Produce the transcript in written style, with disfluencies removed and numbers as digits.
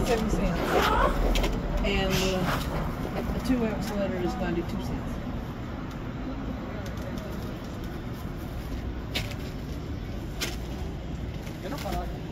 67 cents. And a 2-ounce letter is 92 cents. Yo no paro aquí.